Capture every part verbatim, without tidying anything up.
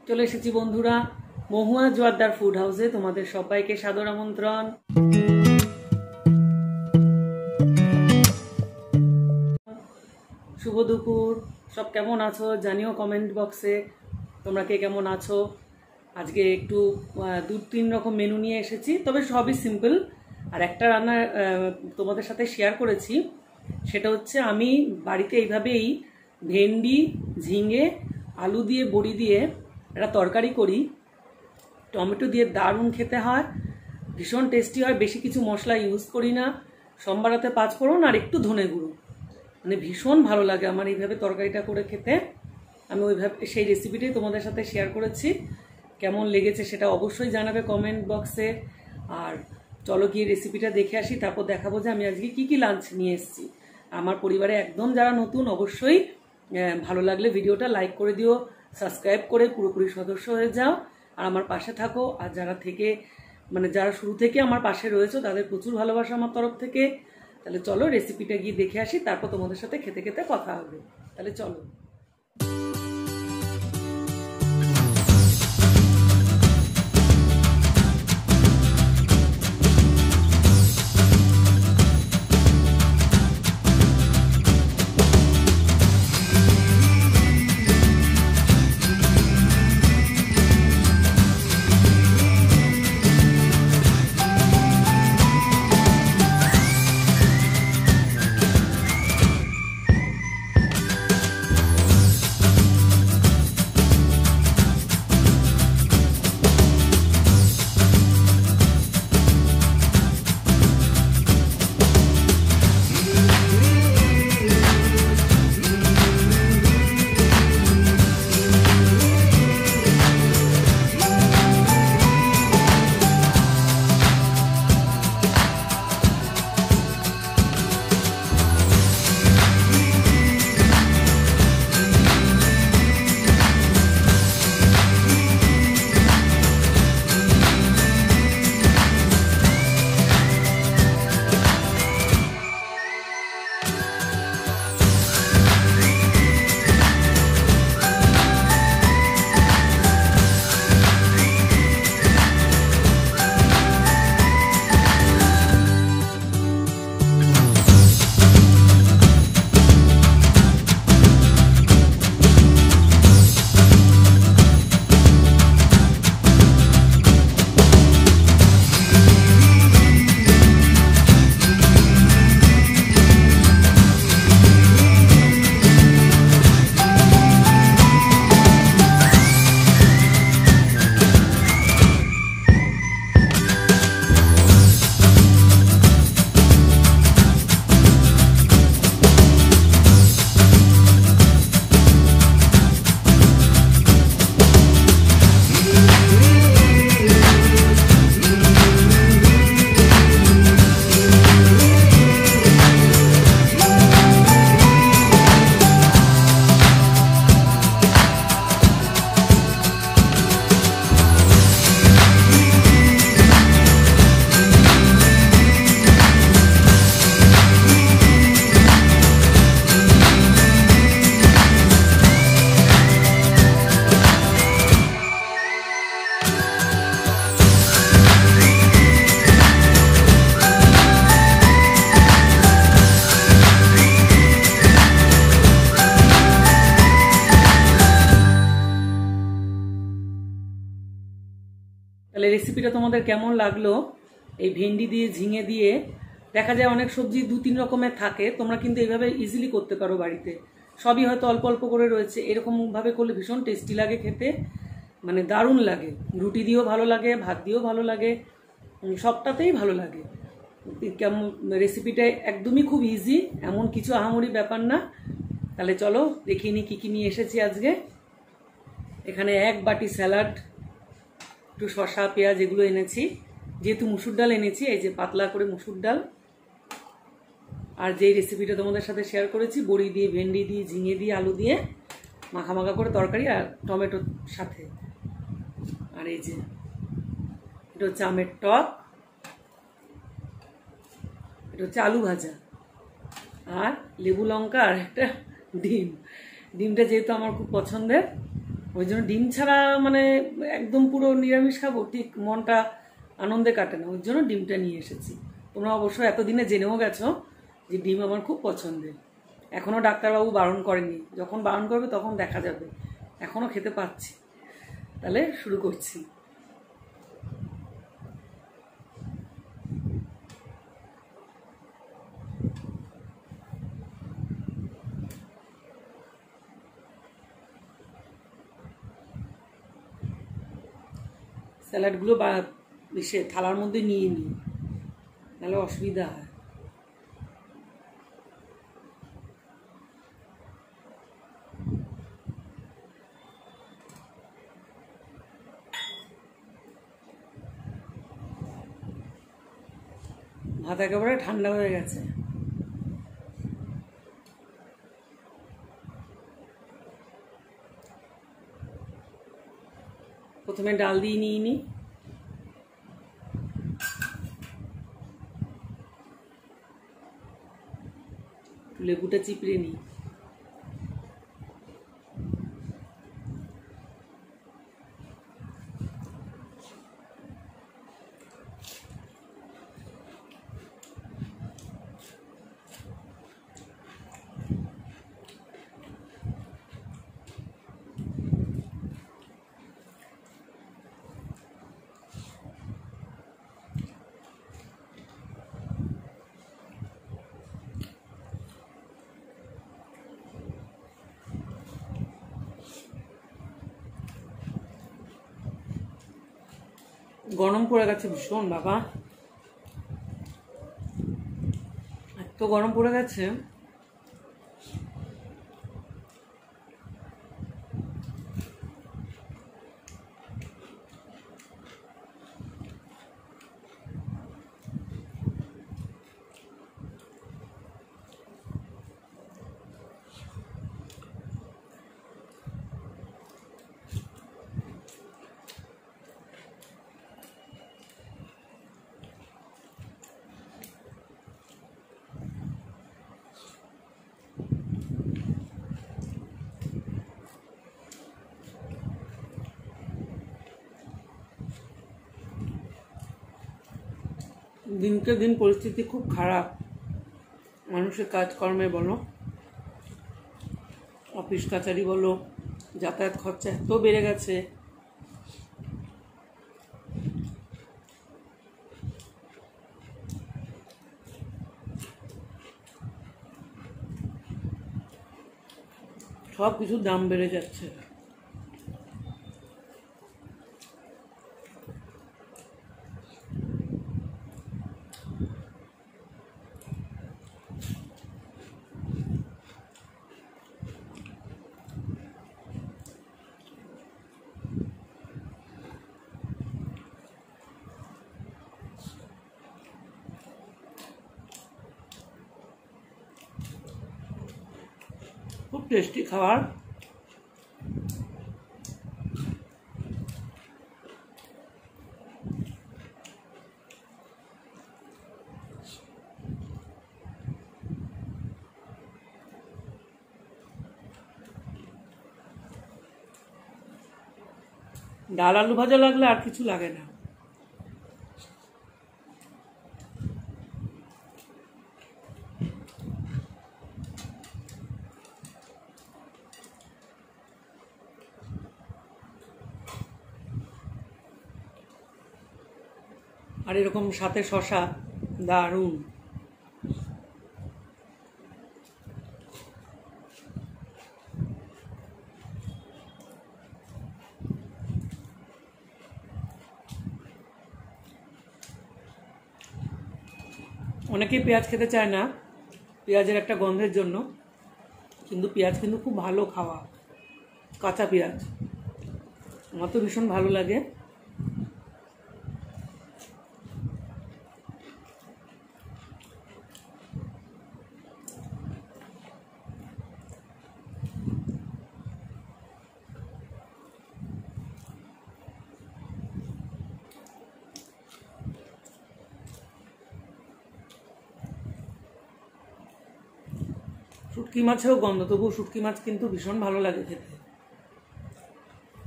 চলে এসেছি বন্ধুরা মহুয়া জোয়ারদার ফুড হাউসে। তোমাদের সবাইকে সাদর আমন্ত্রণ। শুভ দুপুর। সব কেমন আছো জানিও কমেন্ট বক্সে, তোমরা কে কেমন আছো। আজকে একটু দু তিন রকম মেনু নিয়ে এসেছি, তবে সবই সিম্পল। আর একটা রান্না তোমাদের সাথে শেয়ার করেছি, সেটা হচ্ছে আমি বাড়িতে এইভাবেই ভেন্ডি, ঝিঙে, আলু দিয়ে বড়ি দিয়ে একটা তরকারি করি। টমেটো দিয়ে দারুণ খেতে হয়, ভীষণ টেস্টি হয়। বেশি কিছু মশলা ইউজ করি না, সম্বারাতে পাঁচ ফোড়ন আর একটু ধনে গুঁড়ো, মানে ভীষণ ভালো লাগে আমার এইভাবে তরকারিটা করে খেতে। আমি ওইভাবে সেই রেসিপিটাই তোমাদের সাথে শেয়ার করেছি। কেমন লেগেছে সেটা অবশ্যই জানাবে কমেন্ট বক্সে। আর চলো গিয়ে রেসিপিটা দেখে আসি, তারপর দেখাবো যে আমি আজকে কি কি লাঞ্চ নিয়ে এসেছি। আমার পরিবারে একদম যারা নতুন, অবশ্যই ভালো লাগলে ভিডিওটা লাইক করে দিও, সাবস্ক্রাইব করে পুরোপুরি সদস্য হয়ে যাও আর আমার পাশে থাকো। আর যারা থেকে মানে যারা শুরু থেকে আমার পাশে রয়েছে তাদের প্রচুর ভালোবাসা আমার তরফ থেকে। তাহলে চলো রেসিপিটা গিয়ে দেখে আসি, তারপর তোমাদের সাথে খেতে খেতে কথা হবে। তাহলে চলো। তাহলে রেসিপিটা তোমাদের কেমন লাগলো? এই ভেন্ডি দিয়ে, ঝিঙে দিয়ে, দেখা যায় অনেক সবজি দু তিন রকমের থাকে, তোমরা কিন্তু এইভাবে ইজিলি করতে পারো বাড়িতে। সবই হয়তো অল্প অল্প করে রয়েছে, এরকমভাবে করলে ভীষণ টেস্টি লাগে খেতে, মানে দারুণ লাগে। রুটি দিয়েও ভালো লাগে, ভাত দিয়েও ভালো লাগে, সবটাতেই ভালো লাগে। কেমন রেসিপিটা একদমই খুব ইজি, এমন কিছু আহামরি ব্যাপার না। তাহলে চলো দেখিয়ে নিই কী কী নিয়ে এসেছি আজকে। এখানে এক বাটি স্যালাড, একটু শসা, পেঁয়াজ এগুলো এনেছি। যেহেতু মুসুর ডাল এনেছি, এই যে পাতলা করে মুসুর ডাল। আর যেই রেসিপিটা তোমাদের সাথে শেয়ার করেছি, বড়ি দিয়ে, ভেন্ডি দিয়ে, ঝিঙে দিয়ে, আলু দিয়ে মাখা মাখা করে তরকারি আর টমেটোর সাথে। আর এই যে এটা হচ্ছে আমের টক, এটা হচ্ছে আলু ভাজা, আর লেবু লঙ্কা আর একটা ডিম। ডিমটা যেহেতু আমার খুব পছন্দের, ওই জন্য ডিম ছাড়া মানে একদম পুরো নিরামিষ খাবো, ঠিক মনটা আনন্দে কাটে না, ওই জন্য ডিমটা নিয়ে এসেছি। তোমরা অবশ্য এতদিনে জেনেও গেছো যে ডিম আমার খুব পছন্দের। এখনও ডাক্তারবাবু বারণ করেনি, যখন বারণ করবে তখন দেখা যাবে, এখনও খেতে পাচ্ছি। তাহলে শুরু করছি। স্যালাডগুলো বা সে থালার মধ্যে নিয়ে নিই, নাহলে অসুবিধা হয়। ভাত একেবারে ঠান্ডা হয়ে গেছে। প্রথমে ডাল দিয়ে নিয়ে নিই, লেবুটা চিপড়ে নিই। গরম পড়ে গেছে ভীষণ বাবা, এত গরম পড়ে গেছে। দিনকে দিন পরিস্থিতি খুব খারাপ, মানুষের কাজকর্মে বলো, অফিস কাছারি বলো, যাতায়াত খরচা এত বেড়ে গেছে। সব কিছুর দাম বেড়ে যাচ্ছে। খুব টেস্টি খাবার। ডাল আলু ভাজা লাগলে আর কিছু লাগে না। আর এরকম সাথে শশা, দারুণ। অনেকেই পেঁয়াজ খেতে চায় না, পেঁয়াজের একটা গন্ধের জন্য, কিন্তু পেঁয়াজ কিন্তু খুব ভালো খাওয়া, কাঁচা পেঁয়াজ আমার তো ভীষণ ভালো লাগে। শুটকি মাছেও গন্ধ, তবু শুটকি মাছ কিন্তু ভীষণ ভালো লাগে খেতে।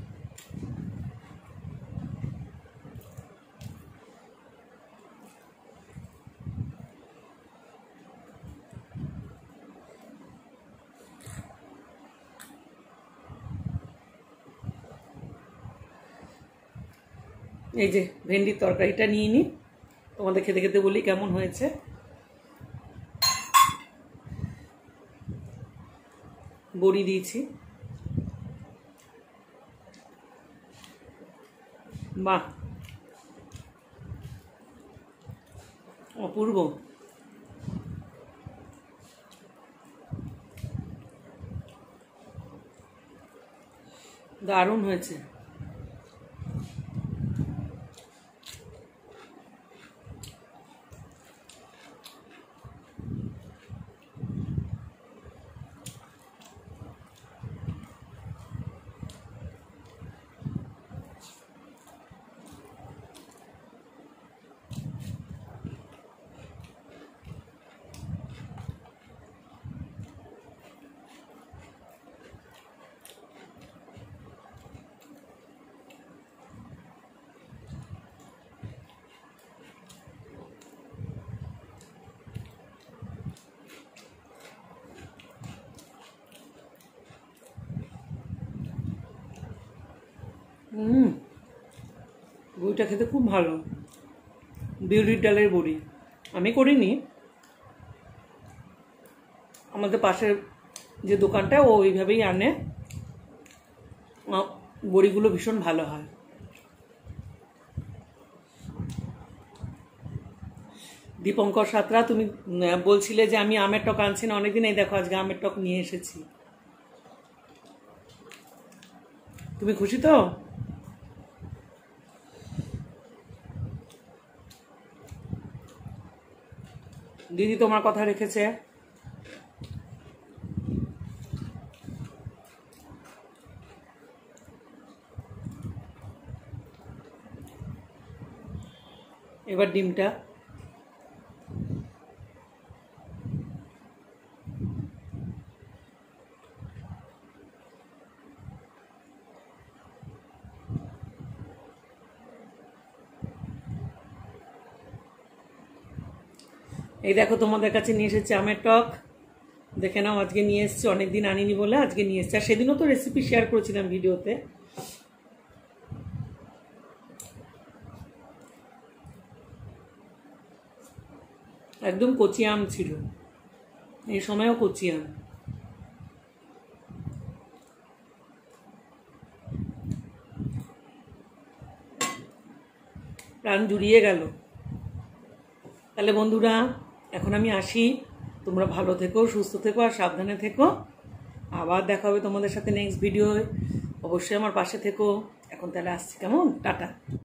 এই যে ভেন্ডির তরকারিটা নিয়ে নিই, তোমাদের খেতে খেতে বলি কেমন হয়েছে। বড়ি দিয়েছি, বাহ অপূর্ব। দারুণ হয়েছে। হুম, বড়িটা খেতে খুব ভালো। বিউলির ডালের বড়ি আমি করিনি, আমাদের পাশের যে দোকানটা ও ওইভাবেই আনে, বড়িগুলো ভীষণ ভালো হয়। দীপঙ্কর সাঁতরা, তুমি বলছিলে যে আমি আমের টক আনছি না অনেকদিন, এই দেখো আজকে আমের টক নিয়ে এসেছি। তুমি খুশি তো? দিদি তোমার কথা রেখেছে। এবার ডিমটা এই দেখো তোমাদের কাছে নিয়ে এসেছি আমের টক, দেখে নাও। আজকে নিয়ে এসেছি, অনেকদিন আনিনি বলে আজকে নিয়ে এসেছি। আর সেদিনও তো রেসিপি শেয়ার করেছিলাম ভিডিওতে। একদম কচি আম ছিল, এই সময়ও কচি আম। প্রাণ জুড়িয়ে গেল। তাহলে বন্ধুরা এখন আমি আসি, তোমরা ভালো থেকো, সুস্থ থেকো আর সাবধানে থেকো। আবার দেখা হবে তোমাদের সাথে নেক্সট ভিডিও। অবশ্যই আমার পাশে থেকো। এখন তাহলে আসছি, কেমন? টাটা।